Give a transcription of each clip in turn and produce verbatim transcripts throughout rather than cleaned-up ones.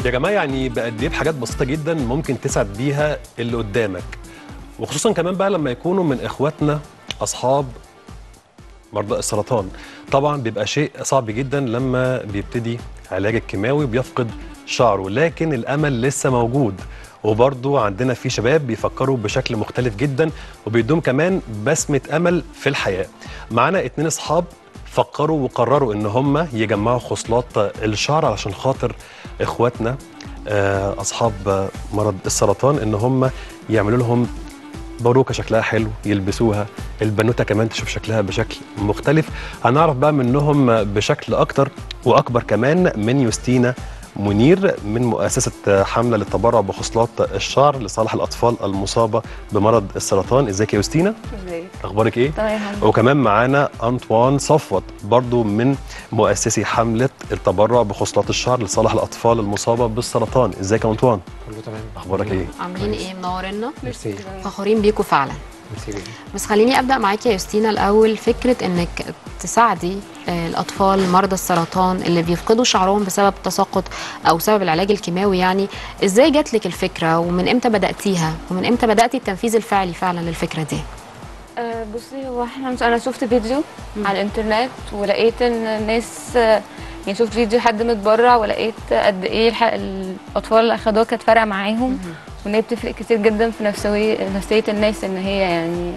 يا جماعه يعني بقد ايه بحاجات بسيطه جدا ممكن تسعد بيها اللي قدامك، وخصوصا كمان بقى لما يكونوا من اخواتنا اصحاب مرضى السرطان. طبعا بيبقى شيء صعب جدا لما بيبتدي علاج الكيماوي بيفقد شعره، لكن الامل لسه موجود، وبرضو عندنا في شباب بيفكروا بشكل مختلف جدا وبيدوم كمان بسمة امل في الحياة. معانا اتنين اصحاب فكروا وقرروا ان هم يجمعوا خصلات الشعر علشان خاطر اخواتنا اصحاب مرض السرطان، ان هم يعملوا لهم باروكه شكلها حلو يلبسوها، البنوته كمان تشوف شكلها بشكل مختلف. هنعرف بقى منهم بشكل اكتر واكبر كمان من يوستينا منير من مؤسسه حمله للتبرع بخصلات الشعر لصالح الاطفال المصابه بمرض السرطان. ازيك يا يوستينا؟ ازيك؟ اخبارك ايه؟ تمام. وكمان معانا انطوان صفوت برضو من مؤسسي حمله التبرع بخصلات الشعر لصالح الاطفال المصابه بالسرطان. ازيك يا انطوان؟ كله تمام. اخبارك ايه؟ عاملين ايه؟ منورنا. ميرسي. فخورين بيكم فعلا. ميرسي. بس خليني ابدا معاكي يا يوستينا الاول، فكره انك تساعدي الاطفال مرضى السرطان اللي بيفقدوا شعرهم بسبب تساقط او سبب العلاج الكيماوي، يعني ازاي جات لك الفكره ومن امتى بداتيها ومن امتى بداتي التنفيذ الفعلي فعلا للفكره دي؟ أه بصي، هو احنا انا شفت فيديو مم. على الانترنت ولقيت ان الناس، يعني شفت فيديو حد متبرع ولقيت قد ايه الاطفال اللي اخدوها كانت فارقه معاهم، مم. وان هي بتفرق كتير جدا في نفسيه نفسيه الناس، ان هي يعني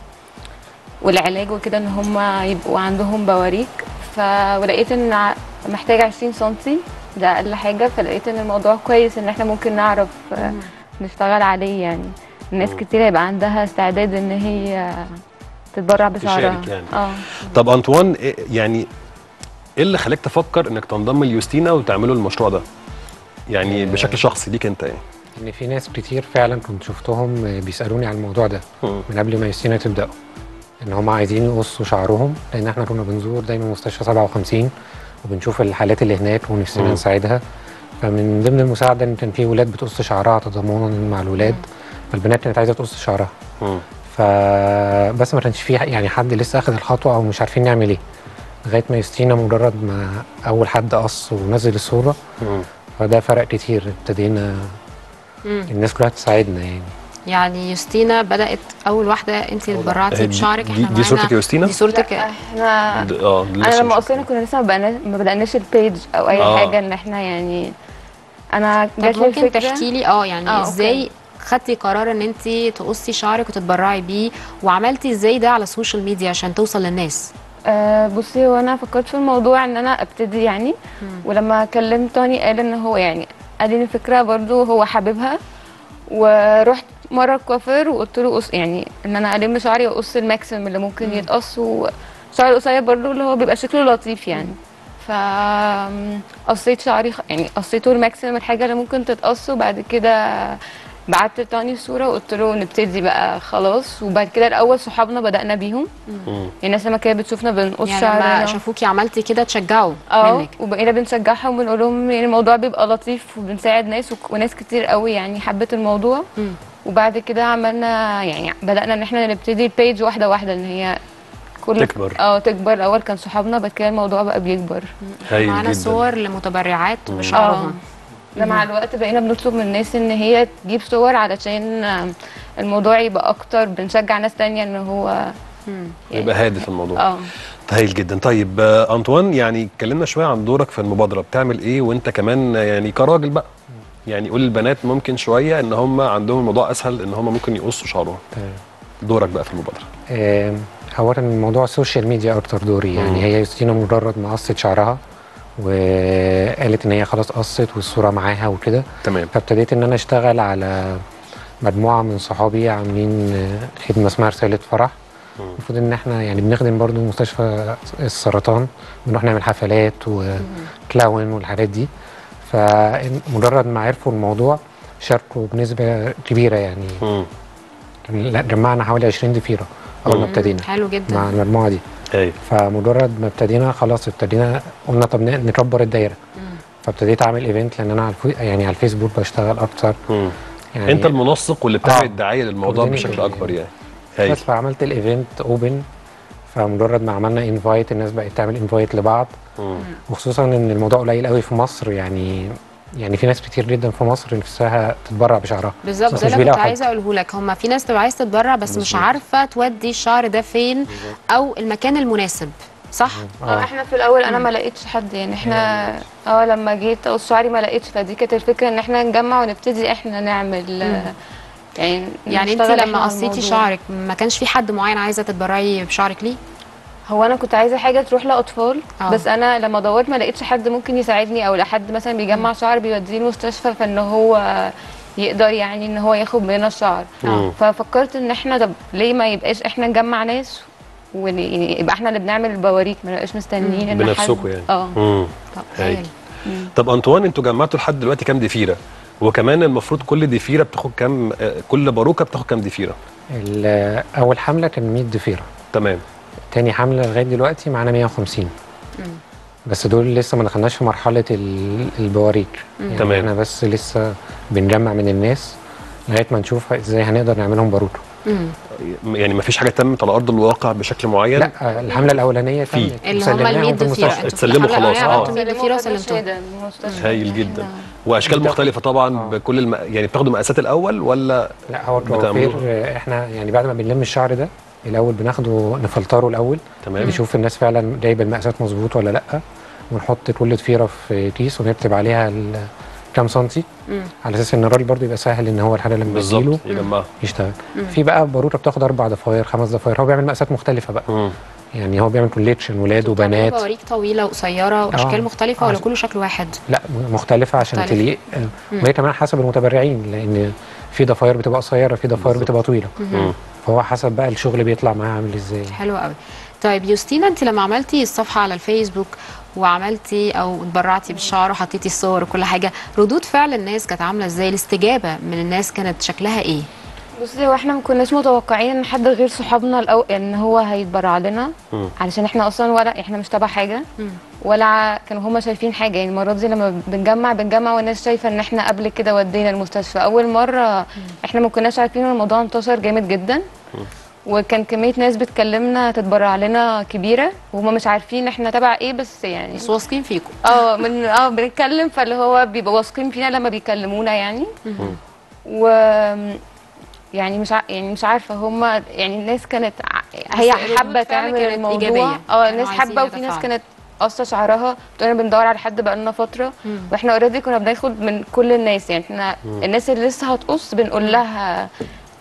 والعلاج وكده ان هم يبقوا عندهم بواريك. فلقيت ان محتاجه عشرين سنتي ده اقل حاجه، فلقيت ان الموضوع كويس ان احنا ممكن نعرف مم. نشتغل عليه. يعني الناس كتير هيبقى عندها استعداد ان هي تتبرع بشعرها يعني. اه طب انطوان، يعني ايه اللي خلاك تفكر انك تنضم ليوستينا وتعملوا المشروع ده؟ يعني آه بشكل شخصي ليك انت يعني. ان في ناس كتير فعلا كنت شفتهم بيسالوني عن الموضوع ده م. من قبل ما يوستينا تبداوا، ان هم عايزين يقصوا شعرهم، لان احنا كنا بنزور دايما مستشفى سبعة وخمسين وبنشوف الحالات اللي هناك ونفسنا نساعدها. فمن ضمن المساعده ان كان في ولاد بتقص شعرها تضامنا مع الولاد، فالبنات كانت عايزه تقص شعرها. م. فبس ما كانش في يعني حد لسه اخذ الخطوه او مش عارفين نعمل ايه، لغايه ما يوستينا مجرد ما اول حد قص ونزل الصوره م. فده فرق كتير، ابتدينا الناس كلها تساعدنا. يعني يعني يوستينا بدات اول واحده انت اللي اتبرعتي بشعرك. احنا دي صورتك يا يوستينا؟ دي صورتك. احنا اه انا لما قصينا كنا لسه ما بدأناش البيج او اي آه. حاجه، ان احنا يعني انا جات لي ممكن تحكي لي اه يعني آه ازاي خدتي قرار ان انت تقصي شعرك وتتبرعي بيه، وعملتي ازاي ده على السوشيال ميديا عشان توصل للناس؟ أه بصي، هو انا فكرت في الموضوع ان انا ابتدي يعني مم. ولما كلمت توني قال ان هو يعني قال لي الفكره برضو هو حاببها، ورحت مره الكوافير وقلت له قص يعني ان انا الم شعري واقص الماكسيمم اللي ممكن مم. يتقص، وشعري قصير برضو اللي هو بيبقى شكله لطيف يعني. ف قصيت شعري يعني قصيته الماكسيمم الحاجه اللي ممكن تتقص، وبعد كده بعت لتاني الصوره وقلت له نبتدي بقى خلاص. وبعد كده الاول صحابنا بدانا بيهم، يعني الناس لما كانت بتشوفنا بنقص يعني شعرنا لما شافوكي عملتي كده تشجعوا اه منك، وبقينا بنشجعهم ونقول لهم يعني الموضوع بيبقى لطيف وبنساعد ناس، وناس كتير قوي يعني حبت الموضوع. مم. وبعد كده عملنا يعني بدانا ان احنا نبتدي البيج واحده واحده، ان هي كل تكبر اه تكبر. الاول كان صحابنا، بعد كده الموضوع بقى بيكبر. معانا صور لمتبرعات بشعرهم. ده مع الوقت بقينا بنطلب من الناس ان هي تجيب صور علشان الموضوع يبقى اكتر، بنشجع ناس تانية ان هو يعني يبقى هادف الموضوع. اه هايل جدا. طيب انطوان، يعني اتكلمنا شويه عن دورك في المبادره، بتعمل ايه وانت كمان يعني كراجل بقى؟ يعني قول للبنات ممكن شويه ان هم عندهم الموضوع اسهل، ان هم ممكن يقصوا شعرهم. تمام. دورك بقى في المبادره؟ آه اولا الموضوع السوشيال ميديا اكتر دوري. يعني مم. هي يوستينا مجرد ما قصت شعرها وقالت ان هي خلاص قصت والصوره معاها وكده، تمام. فابتديت ان انا اشتغل على مجموعه من صحابي عاملين خدمه اسمها رساله فرح. المفروض ان احنا يعني بنخدم برضو مستشفى السرطان، بنروح نعمل حفلات وكلاون والحاجات دي. فمجرد ما عرفوا الموضوع شاركوا بنسبه كبيره، يعني مم. جمعنا حوالي عشرين ضفيره اول ما ابتدينا. حلو جدا مع المجموعه دي. ايوه. فمجرد ما ابتدينا خلاص ابتدينا قلنا طب نكبر الدايره. مم. فابتديت اعمل ايفنت، لان انا على الفو... يعني على الفيسبوك بشتغل اكتر. مم. يعني انت المنسق واللي بتعمل آه. الدعايه للموضوع بشكل اكبر يعني. يعني بس فعملت الايفنت اوبن، فمجرد ما عملنا انفايت الناس بقت تعمل انفايت لبعض. مم. وخصوصا ان الموضوع قليل قوي في مصر، يعني يعني في ناس كتير جدا في مصر نفسها تتبرع بشعرها بالظبط، بس ده مش اللي كنت بيلاقوا حد. عايزه اقوله لك. هم في ناس تبقى عايزه تتبرع بس مش بالظبط. عارفه تودي الشعر ده فين او المكان المناسب، صح؟ اه احنا في الاول انا ما لقيتش حد، يعني احنا اه لما جيت اقص شعري ما لقيتش، فدي كانت الفكره ان احنا نجمع ونبتدي احنا نعمل آه، يعني يعني انت نشتغل إحنا لما على قصيتي الموضوع. شعرك ما كانش في حد معين عايزه تتبرعي بشعرك ليه؟ هو انا كنت عايزه حاجه تروح لاطفال آه. بس انا لما دورت ما لقيتش حد ممكن يساعدني، او لحد مثلا بيجمع شعر بيوديه المستشفى فان هو يقدر يعني ان هو ياخد مننا الشعر. مم. ففكرت ان احنا طب ليه ما يبقاش احنا نجمع ناس ويبقى احنا اللي بنعمل البواريك، ما نبقاش مستنيين ان حد بنفسكم يعني. اه مم. طب هايل. هايل. طب انطوان، انتوا جمعتوا لحد دلوقتي كام ضفيره؟ وكمان المفروض كل ضفيره بتاخد كام، آه، كل باروكه بتاخد كام ضفيره؟ ال- اول حمله كان مية ضفيره، تمام. تاني حمله لغايه دلوقتي معانا مية وخمسين. بس دول لسه ما دخلناش في مرحله ال- البواريك، يعني تمام. احنا بس لسه بنجمع من الناس لغايه ما نشوف ازاي هنقدر نعملهم باروكه. مم. يعني ما فيش حاجه تمت على ارض الواقع بشكل معين؟ لا، الحمله الاولانيه في. تمت اللي هم ال وسلمناهم مية في ضفيره المستشفى. انتوا في اتسلموا الحملة خلاص، الأولانية آه. عملتوا مية ضفيره وسلمتوهم. هايل جدا. واشكال مختلفه طبعا آه. بكل الم... يعني بتاخدوا مقاسات الاول ولا؟ لا، هو بتعملوها؟ الكوافير احنا يعني بعد ما بنلم الشعر ده الاول بناخده نفلتره الاول، تمام. نشوف الناس فعلا جايبه المقاسات مظبوط ولا لا، ونحط كل ضفيره في كيس ونكتب عليها ال- كام سنتي، مم. على اساس ان الراجل برضو يبقى سهل ان هو الحاجه لما بالظبط تجيله يا جماعه. يشتغل. في بقى باروكه بتاخد اربع ضفاير خمس ضفاير، هو بيعمل مقاسات مختلفه بقى، مم. يعني هو بيعمل كوليكشن ولاد بتعملوا وبنات. بواريك طويله وقصيره واشكال آه. مختلفه ولا عشان- كله شكل واحد؟ لا، مختلفه عشان مختلفة. تليق، آه، وهي كمان حسب المتبرعين، لان في ضفاير بتبقى قصيره في ضفاير بالظبط. بتبقى طويله، مم. فهو حسب بقى الشغل بيطلع معاه عامل ازاي. حلو قوي. طيب يوستينا، انت لما عملتي الصفحه على الفيسبوك وعملتي او اتبرعتي بالشعر وحطيتي الصور وكل حاجه، ردود فعل الناس كانت عامله ازاي؟ الاستجابه من الناس كانت شكلها ايه؟ بصي هو احنا ما كناش متوقعين ان حد غير صحابنا الاول ان هو هيتبرع لنا، مم. علشان احنا اصلا ولا احنا مش تبع حاجه مم. ولا كانوا هما شايفين حاجه. يعني المرات دي لما بنجمع بنجمع والناس شايفه ان احنا قبل كده ودينا المستشفى. اول مره احنا ما كناش عارفين ان الموضوع انتشر جامد جدا، وكان كميه ناس بتكلمنا تتبرع لنا كبيره وهما مش عارفين احنا تبع ايه، بس يعني بس واثقين فيكم. اه من اه بنتكلم، فاللي هو بيبقوا واثقين فينا لما بيكلمونا يعني. و يعني مش ع... يعني مش عارفه هم يعني الناس كانت ع- هي ردود حابه فعل تعمل كانت الموضوع. إيجابية. اه كانوا الناس عايزين حابه، وفي ناس يتفاعلوا. كانت قصه شعرها بتقولنا بندور على حد بقالنا فتره، مم. واحنا اوريدي كنا بناخد من كل الناس. يعني احنا الناس اللي لسه هتقص بنقول لها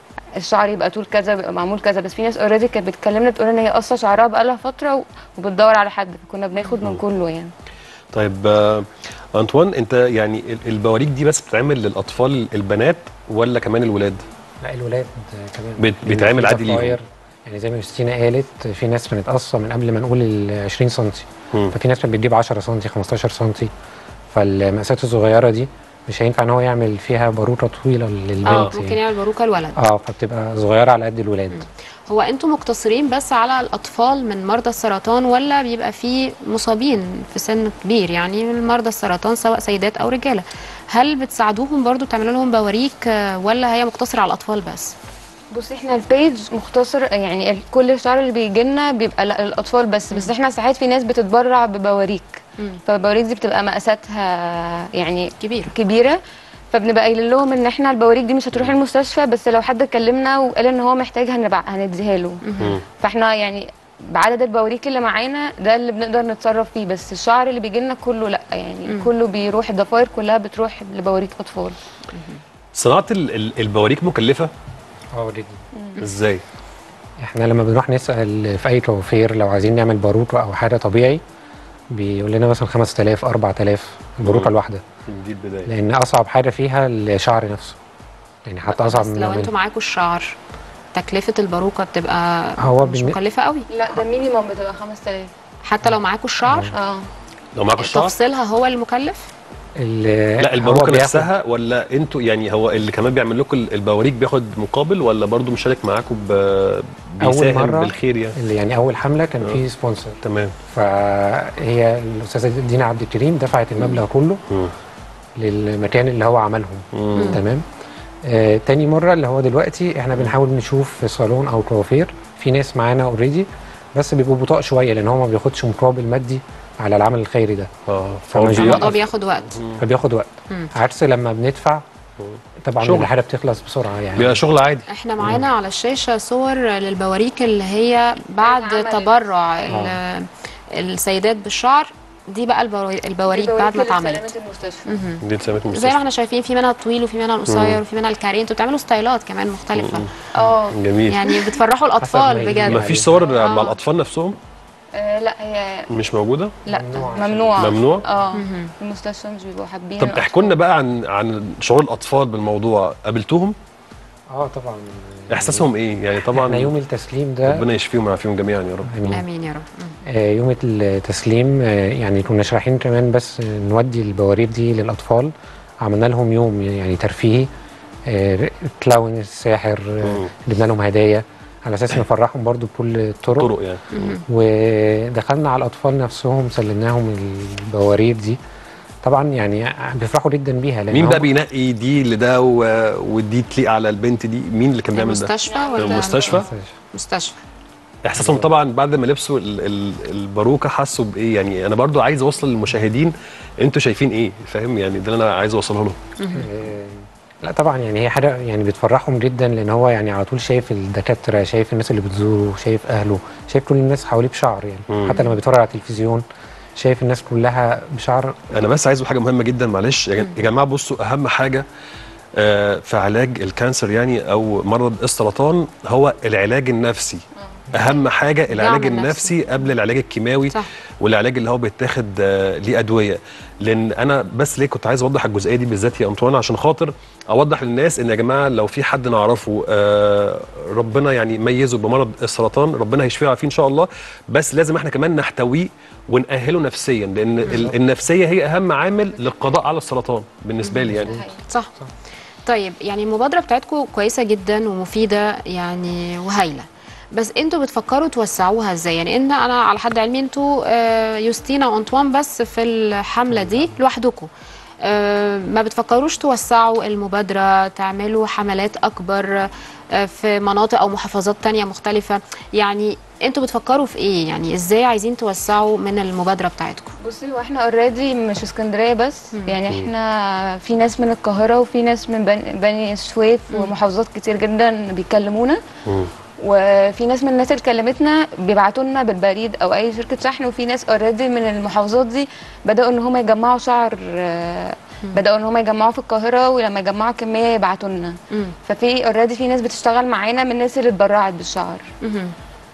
الشعر يبقى طول كذا بيبقى معمول كذا، بس في ناس اوريدي كانت بتكلمنا تقول ان هي قصه شعرها بقالها فتره و- وبتدور على حد، فكنا بناخد من كله يعني. طيب آه، انطوان، انت يعني ال- البواريك دي بس بتتعمل للاطفال البنات ولا كمان الولاد؟ لا، الولاد كمان بت- بيتعمل في عادي ليهم. ضفاير، يعني زي ما يوستينا قالت في ناس كانت قصه من قبل ما نقول ال عشرين سنتي، مم. ففي ناس كانت بتجيب عشرة سنتي خمستاشر سنتي، فالمقاسات الصغيره دي مش هينفع ان هو يعمل فيها باروكه طويله اه للبنت ممكن يعني. يعمل باروكه الولد. اه فبتبقى صغيره على قد الولاد. هو انتم مقتصرين بس على الاطفال من مرضى السرطان ولا بيبقى في مصابين في سن كبير يعني من مرضى السرطان سواء سيدات او رجاله؟ هل بتساعدوهم برضو بتعملوا لهم بواريك آه، ولا هي مقتصره على الاطفال بس؟ بصي احنا البيج مختصر، يعني ال- كل الشعر اللي بيجي لنا بيبقى لا- للاطفال بس، بس احنا ساعات في ناس بتتبرع ببواريك، مم. فالبواريك دي بتبقى مقاساتها يعني كبير. كبيره، فبنبقى قايلين لهم ان احنا البواريك دي مش هتروح المستشفى، بس لو حد كلمنا وقال ان هو محتاج هنبع هنديها له. مم. فاحنا يعني بعدد البواريك اللي معانا ده اللي بنقدر نتصرف فيه، بس الشعر اللي بيجي لنا كله لا، يعني مم. كله بيروح، الضفاير كلها بتروح لبواريك اطفال. صناعه ال- ال- البواريك مكلفه اه اوريدي. ازاي؟ احنا لما بنروح نسال في اي كوافير لو عايزين نعمل باروكه او حاجه طبيعي بيقول لنا مثلا خمسة آلاف اربعة آلاف الباروكه مم. الواحده، دي البدايه. لان اصعب حاجه فيها الشعر نفسه، يعني حتى اصعب بس من لو من- انتم معاكم الشعر تكلفه الباروكه بتبقى هو مش بالن- مكلفه قوي لا ده مينيمم بتبقى خمسة آلاف. حتى لو معاكم الشعر. اه لو معاكم الشعر؟ تفصيلها هو المكلف. ال- لا هو الباروكه بياخد- نفسها، ولا انتوا يعني هو اللي كمان بيعمل لكم البواريك بياخد مقابل، ولا برضو مشارك معاكم ب بيساهم مرة بالخير يعني؟ اللي يعني اول حمله كان آه. في سبونسر، تمام. فهي الاستاذه دينا عبد الكريم دفعت المبلغ كله مم. للمكان اللي هو عملهم. مم. تمام. آه تاني مره اللي هو دلوقتي احنا بنحاول نشوف في صالون او كوافير في ناس معانا اوريدي، بس بيبقوا بطاء شويه لان هو ما بياخدش مقابل مادي على العمل الخيري ده. اه فمش الموضوع بياخد وقت. فبياخد وقت. مم. عكس لما بندفع طبعا شغل. الحاجه بتخلص بسرعه يعني. بيبقى شغل عادي. احنا معانا على الشاشه صور للبواريك اللي هي بعد اتعملت. تبرع ال- السيدات بالشعر. دي بقى البواري- البواريك بعد ما اتعملت. مهم. دي اتسمت زي ما المستشفى. احنا شايفين في منها الطويل وفي منها القصير وفي منها الكاري. انتوا بتعملوا ستايلات كمان مختلفه. اه جميل. يعني بتفرحوا حسب الاطفال ما بجد. يجي. ما فيش صور آه. مع الاطفال نفسهم؟ آه، لا هي مش موجوده؟ لا ممنوع عشان- ممنوع ممنوع؟ اه المستشفى مش بيبقوا حابين. طب احكوا لنا بقى عن عن شعور الاطفال بالموضوع، قابلتوهم؟ اه طبعا. احساسهم ايه؟ يعني احنا طبعا يوم التسليم ده ربنا يشفيهم ويعافيهم جميعا يا رب. امين. امين يا رب. مم. آه، يوم التسليم آه، يعني كنا رايحين كمان بس نودي البواريك دي للاطفال. عملنا لهم يوم يعني ترفيهي، آه، كلاون الساحر، آه، جبنا لهم هدايا على اساس نفرحهم برضو بكل الطرق. طرق يعني. ودخلنا على الاطفال نفسهم سلمناهم البواريك دي. طبعا يعني بيفرحوا جدا بيها. لأن مين هم- بقى بينقي دي لده و- ودي تليق على البنت دي؟ مين اللي كان بيعمل ده؟ المستشفى ولا المستشفى. مستشفى. احساسهم طبعا بعد ما لبسوا ال- ال- الباروكه حسوا بايه؟ يعني انا برضو عايز اوصل للمشاهدين انتوا شايفين ايه، فاهم؟ يعني ده اللي انا عايز اوصله لهم. آه، لا طبعا يعني هي حاجه يعني بتفرحهم جدا، لان هو يعني على طول شايف الدكاتره، شايف الناس اللي بتزوره، شايف اهله، شايف كل الناس حواليه بشعر يعني. مم. حتى لما بيتفرج على التلفزيون شايف الناس كلها بشعر. انا بس عايز أقول حاجه مهمه جدا، معلش يا جن- يا جماعه بصوا، اهم حاجه آه، في علاج الكانسر يعني او مرض السرطان هو العلاج النفسي. اهم حاجه العلاج الدعم النفسي النفسي. قبل العلاج الكيماوي صح. والعلاج اللي هو بيتاخد آه، ليه ادويه. لان انا بس ليه كنت عايز اوضح الجزئيه دي بالذات يا انطوان، عشان خاطر اوضح للناس ان يا جماعه لو في حد نعرفه آه، ربنا يعني ميزه بمرض السرطان، ربنا هيشفيه ويعافيه ان شاء الله، بس لازم احنا كمان نحتويه ونأهله نفسيا، لان ال- النفسيه هي اهم عامل للقضاء على السرطان بالنسبه لي يعني. صح. طيب يعني المبادرة بتاعتكم كويسة جدا ومفيدة يعني وهايلة، بس انتوا بتفكروا توسعوها ازاي؟ يعني ان انا على حد علمي انتوا آه، يوستينا وانطوان بس في الحملة دي لوحدكم. آه، ما بتفكروش توسعوا المبادرة، تعملوا حملات اكبر آه، في مناطق او محافظات تانية مختلفة؟ يعني انتوا بتفكروا في ايه؟ يعني ازاي عايزين توسعوا من المبادرة بتاعتكم؟ بصي هو احنا اوريدي مش اسكندريه بس، يعني احنا في ناس من القاهره وفي ناس من بني, بني سويف ومحافظات كتير جدا بيكلمونا، مم. وفي ناس من الناس اللي كلمتنا بيبعتوا لنا بالبريد او اي شركه شحن، وفي ناس اوريدي من المحافظات دي بداوا ان هم يجمعوا شعر، آه، بداوا ان هم يجمعوا في القاهره، ولما يجمعوا كميه يبعتوا لنا. مم. ففي اوريدي في ناس بتشتغل معانا من الناس اللي اتبرعت بالشعر. مهم.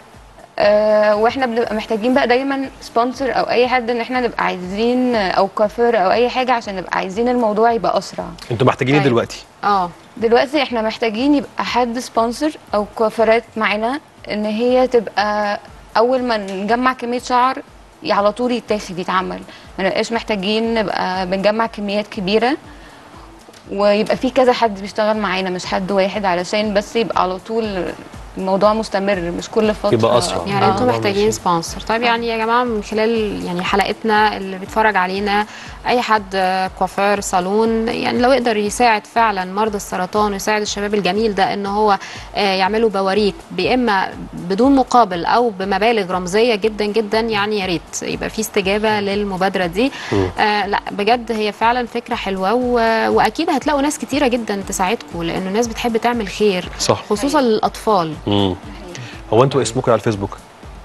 آه، واحنا بنبقى محتاجين بقى دايما سبونسر او اي حد، ان احنا نبقى عايزين او كافر او اي حاجه عشان نبقى عايزين الموضوع يبقى اسرع. انتوا محتاجين ايه طيب. دلوقتي؟ اه دلوقتي احنا محتاجين يبقى حد سبونسر او كوافرات معانا، ان هي تبقى اول ما نجمع كميه شعر على طول يتاخد يتعمل، ما نبقاش محتاجين نبقى بنجمع كميات كبيره، ويبقى في كذا حد بيشتغل معانا مش حد واحد، علشان بس يبقى على طول الموضوع مستمر مش كل فتره. يبقى أسرع. يعني آه. انتوا محتاجين سبونسر. طيب يعني يا جماعه من خلال يعني حلقتنا اللي بيتفرج علينا اي حد آه، كوافير صالون، يعني لو يقدر يساعد فعلا مرضى السرطان ويساعد الشباب الجميل ده ان هو آه، يعملوا بواريك باما بدون مقابل او بمبالغ رمزيه جدا جدا، يعني يا ريت يبقى في استجابه للمبادره دي. آه لا بجد هي فعلا فكره حلوه، و- واكيد هتلاقوا ناس كتيره جدا تساعدكم، لانه الناس بتحب تعمل خير صح. خصوصا للاطفال. مم. هو انتوا اسمكم على الفيسبوك؟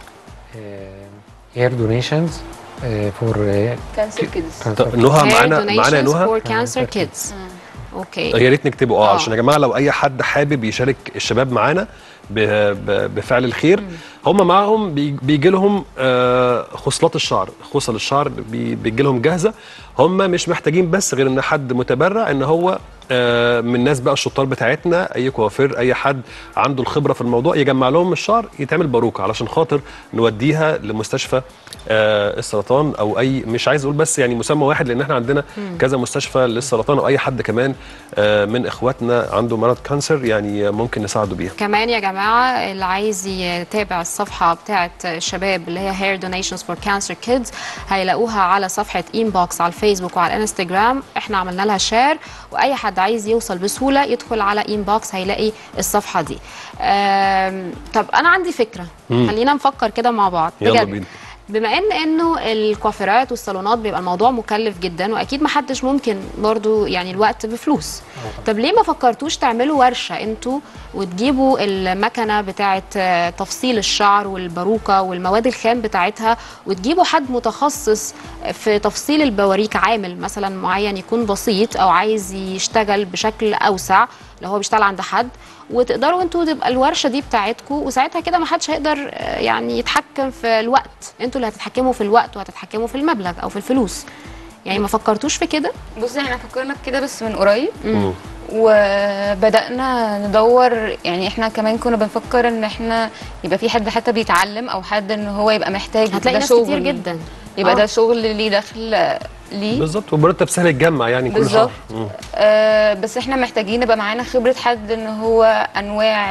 هير دونيشنز فور كانسر كيدز. طب نهى معانا معانا يا نهى؟ فور كانسر كيدز. اوكي. يا ريت نكتبه اه آه. عشان يا جماعه لو اي حد حابب يشارك الشباب معانا ب- ب- بفعل الخير، هم معاهم بيجي لهم آه، خصلات الشعر، خصل الشعر بيجي لهم جاهزه، هم مش محتاجين بس غير ان حد متبرع، ان هو آه، من الناس بقى الشطار بتاعتنا، اي كوافير اي حد عنده الخبره في الموضوع يجمع لهم الشعر يتعمل باروكه علشان خاطر نوديها لمستشفى آه، السرطان، او اي مش عايز اقول بس يعني مسمى واحد، لان احنا عندنا كذا مستشفى للسرطان، او اي حد كمان آه، من اخواتنا عنده مرض كانسر يعني ممكن نساعده بيها. كمان يا جماعه اللي عايز يتابع الصفحه بتاعه الشباب اللي هي Hair Donations for Cancer Kids هيلاقوها على صفحه انبوكس على الفيسبوك وعلى الانستجرام، احنا عملنا لها شير، واي حد عايز يوصل بسهوله يدخل على انبوكس هيلاقي الصفحه دي. آم، طب انا عندي فكره، مم. خلينا نفكر كده مع بعض يلا بجد. بينا. بما ان انه الكوافيرات والصالونات بيبقى الموضوع مكلف جدا، واكيد ما حدش ممكن برضو يعني الوقت بفلوس، طب ليه ما فكرتوش تعملوا ورشه انتوا وتجيبوا المكنه بتاعه تفصيل الشعر والباروكه والمواد الخام بتاعتها، وتجيبوا حد متخصص في تفصيل البواريك، عامل مثلا معين يكون بسيط او عايز يشتغل بشكل اوسع لو هو بيشتغل عند حد، وتقدروا انتوا تبقى الورشه دي بتاعتكم، وساعتها كده ما حدش هيقدر يعني يتحكم في الوقت، انتوا اللي هتتحكموا في الوقت وهتتحكموا في المبلغ او في الفلوس. يعني ما فكرتوش في كده؟ بصي احنا فكرنا في كده بس من قريب، وبدأنا ندور. يعني احنا كمان كنا بنفكر ان احنا يبقى في حد حتى بيتعلم، او حد ان هو يبقى محتاج، هتلاقي ده ناس شغل كتير جدا يبقى آه. ده شغل ليه دخل ليه بالظبط، ومرتب سهل يتجمع يعني كل شهر. بالظبط. آه بس احنا محتاجين يبقى معانا خبره حد ان هو انواع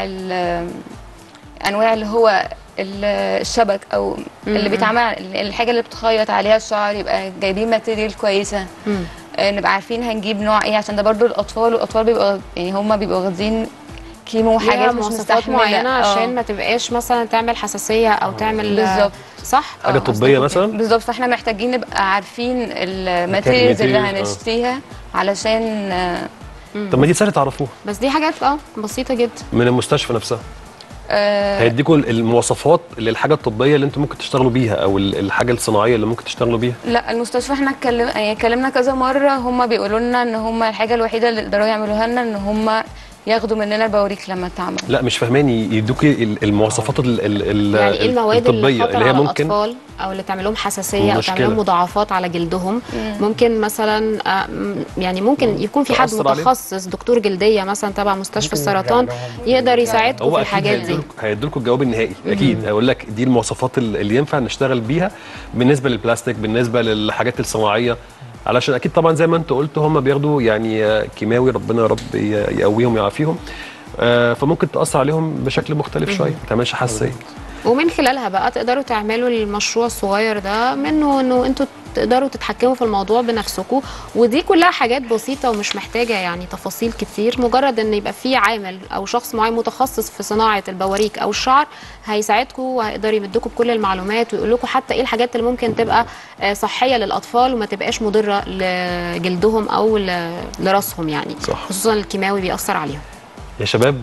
انواع اللي هو الشبك او اللي بيتعمل، الحاجه اللي بتخيط عليها الشعر، يبقى جايبين ماتيريال كويسه، آه نبقى عارفين هنجيب نوع ايه، عشان ده برضو الاطفال والاطفال بيبقوا يعني هم بيبقوا واخدين كيمو وحاجات مش مستحمله معينه عشان أوه. ما تبقاش مثلا تعمل حساسيه او تعمل بالظبط صح حاجه طبيه مثلا. بالظبط، فاحنا محتاجين نبقى عارفين الماتيريالز اللي هنشتريها علشان طب ما دي سهل تعرفوها، بس دي حاجات اه بسيطه جدا من المستشفى نفسها. آه هيديكوا المواصفات للحاجه الطبيه اللي انتم ممكن تشتغلوا بيها، او الحاجه الصناعيه اللي ممكن تشتغلوا بيها. لا المستشفى احنا اتكلم يعني اتكلمنا كذا مره، هم بيقولوا لنا ان هم الحاجه الوحيده اللي يقدروا يعملوها لنا ان هم ياخدوا مننا البواريك لما تعمل. لا مش فاهماني، يدوكي المواصفات ال ال يعني ايه المواد الطبيه اللي, اللي هي ممكن الأطفال او اللي تعمل لهم حساسيه او تعمل لهم مضاعفات على جلدهم. مم. ممكن مثلا يعني ممكن يكون في حد متخصص دكتور جلديه مثلا تبع مستشفى السرطان يقدر يساعدكم في الحاجات دي. هيدوا لكم الجواب النهائي اكيد، هيقول لك دي المواصفات اللي ينفع نشتغل بيها بالنسبه للبلاستيك، بالنسبه للحاجات الصناعيه، علشان اكيد طبعا زي ما انت قلت هم بياخدوا يعني كيماوي، ربنا يا رب يقويهم ويعافيهم، فممكن تاثر عليهم بشكل مختلف شويه، ما تعملش حساسيه. ومن خلالها بقى تقدروا تعملوا المشروع الصغير ده منه انه انتوا تقدروا تتحكموا في الموضوع بنفسكم، ودي كلها حاجات بسيطه ومش محتاجه يعني تفاصيل كتير، مجرد ان يبقى في عامل او شخص معين متخصص في صناعه البواريك او الشعر هيساعدكم وهيقدر يمدكم بكل المعلومات ويقول لكم حتى ايه الحاجات اللي ممكن تبقى صحيه للاطفال وما تبقاش مضره لجلدهم او لراسهم يعني. صح. خصوصا الكيماوي بيأثر عليهم. يا شباب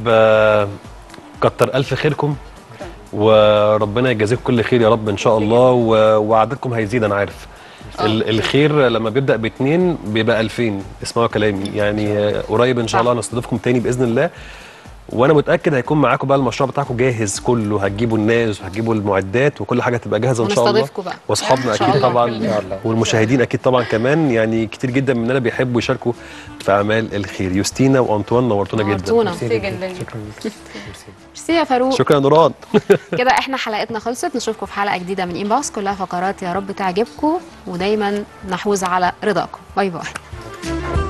كتر الف خيركم، وربنا يجازيكم كل خير يا رب ان شاء الله، وعددكم هيزيد انا عارف. الخير لما بيبدا باثنين بيبقى ألفين، اسمعوا كلامي يعني. قريب ان شاء الله نستضيفكم تاني باذن الله، وانا متاكد هيكون معاكم بقى المشروع بتاعكم جاهز كله، هتجيبوا الناس وهتجيبوا المعدات وكل حاجه هتبقى جاهزه ان شاء الله، واصحابنا اكيد طبعا والمشاهدين اكيد طبعا كمان، يعني كتير جدا مننا بيحبوا يشاركوا في اعمال الخير. يوستينا وانطوان نورتونا جدا. ميرسي جدا. ميرسي يا فاروق. شكرا يا نوران. كده احنا حلقتنا خلصت، نشوفكم في حلقه جديده من انباكس كلها فقرات يا رب تعجبكم، ودايما نحوز على رضاكم. باي باي.